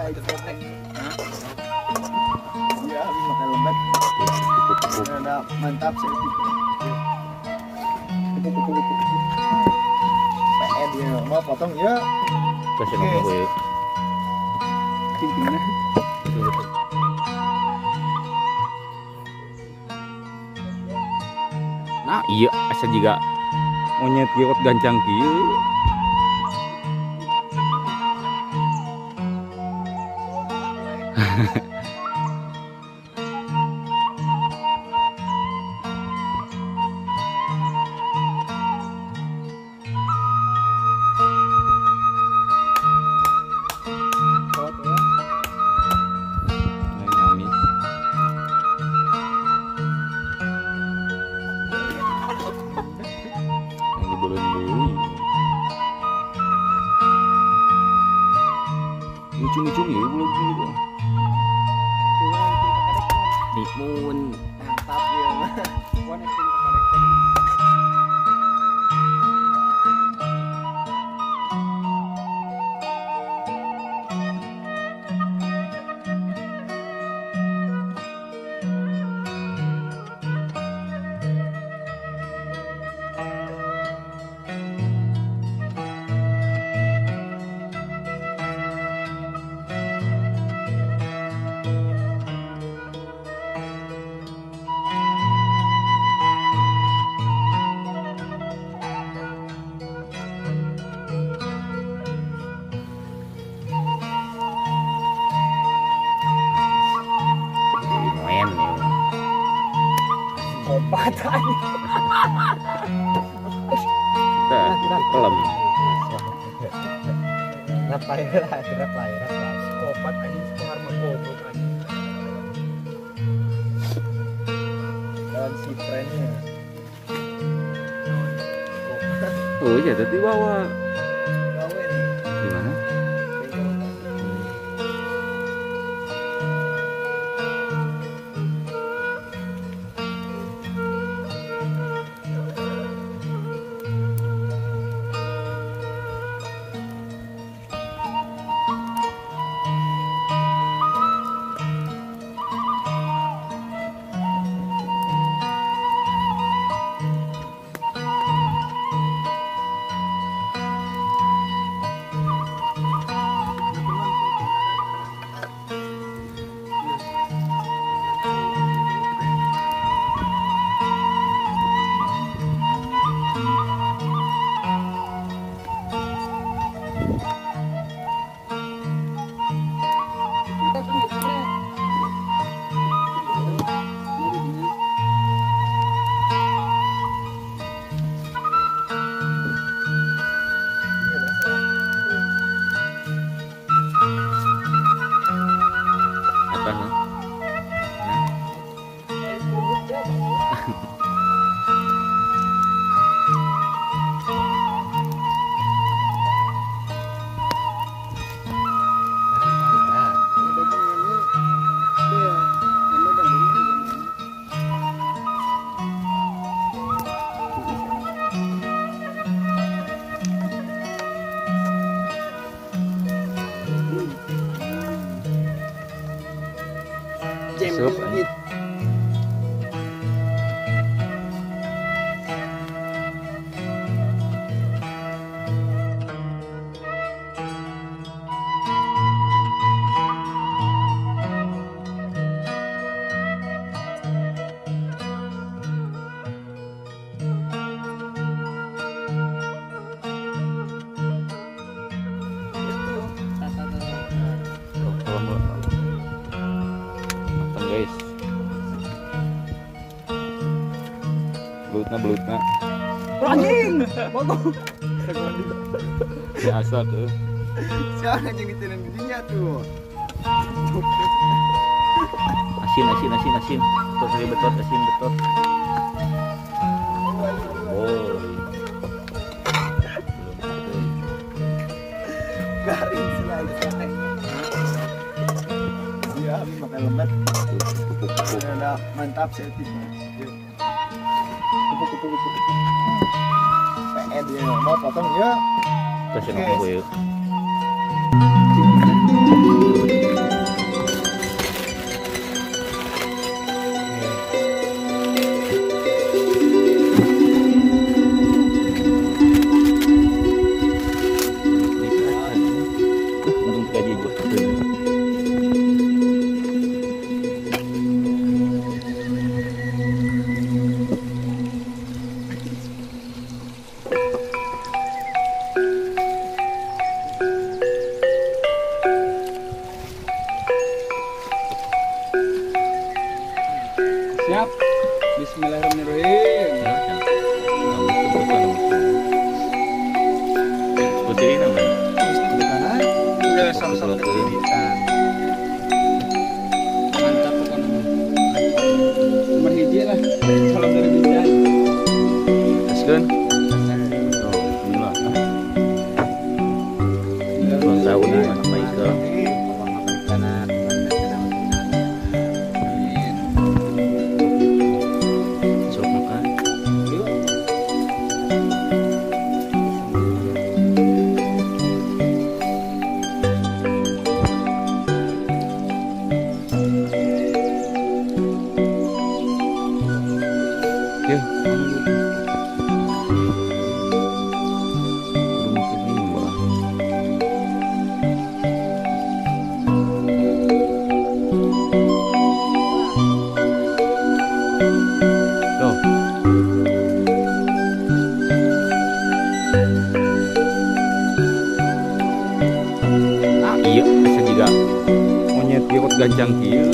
Iya, habis makan lembat. Ada mantap sih. PN dia mau potong ya. Kasih ngomong gue. Cincingnya. Nah iya asa juga monyet giot gancang kieu. Cumi-cumi ya belum gitu. Mun mantap ya mah. Opat aja. Kelem. Rapai lah, rapai. Opat aja sekolah goblok aja. Dan si friendnya. Oh iya tadi bawa. Gawe nih. Di mana? Sup. Guys, belutna Anjing, bagus. biasa tuh. Siapa anjing ditelan dinya tuh? Asin betot dari betot asin betot. Boy Garing sih aja. Iya, habis makan lembat. Ada mantap sih tipnya. Kupu-kupu. PN dia mau potong ya. Kasih ngomong gue. Siap. Bismillahirrahmanirrahim. Seperti ini namanya. Udah sama-sama kita. Mantap pokoknya. Nomor hiji lah. Salam dari Binjai. Gaskeun. Oh, bismillah. Ulang tahun ini anak Michael. Sok makan. Ya. Udah mau pergi malah. Tuh. Iya, asa juga monyet giot gancang kieu.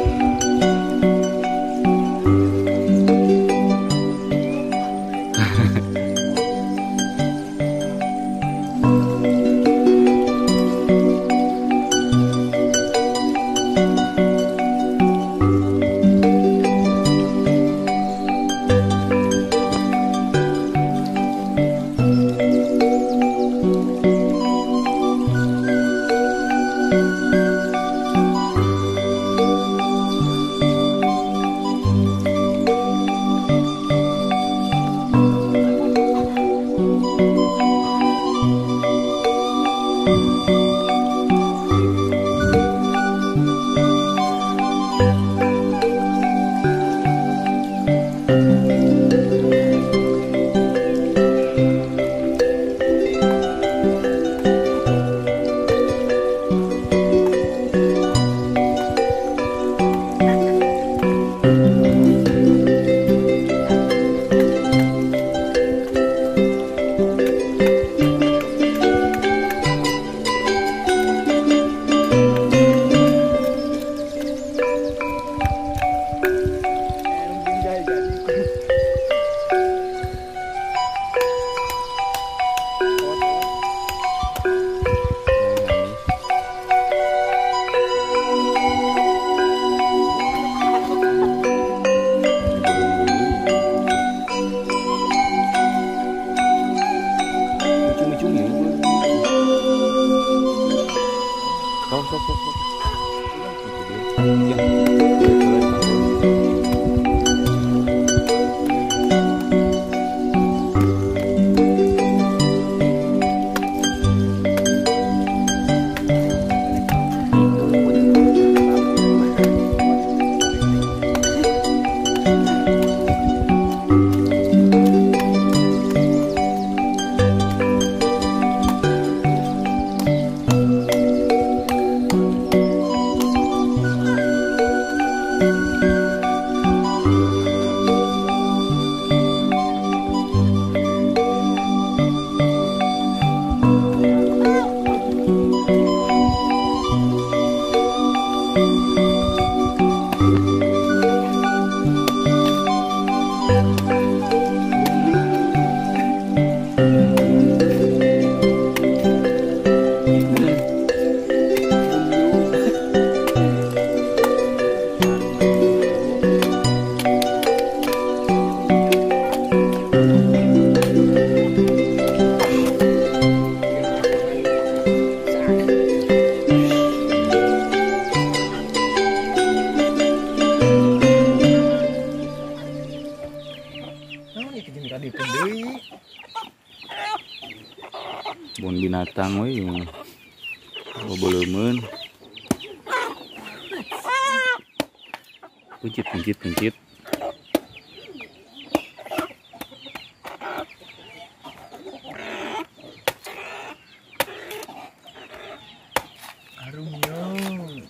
Bon binatang we bobeuleumeuun. Pencit. Arumnya.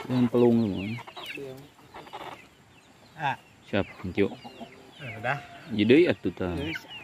Dengan pelung semua. Ah, Siap, Cuk. udah. Jadi atuh tah. Geus